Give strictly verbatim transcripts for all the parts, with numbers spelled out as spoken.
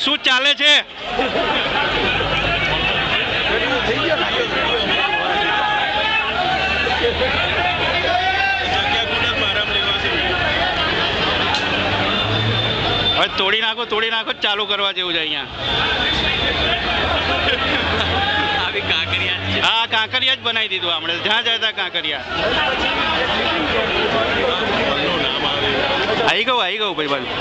શું ચાલે છે? હવે તોડી નાખો તોડી નાખો ચાલુ કરવા જેવું છે અહીંયા. હા કાંકરિયા જ બનાવી દીધું આપણે જ્યાં જતા કાંકરિયા. આવી ગયું આવી ગયું ભાઈ બાજુ.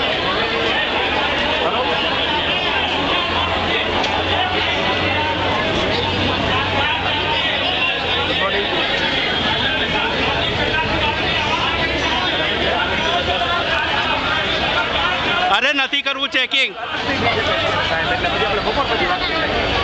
અરે નથી કરવું ચેકિંગ.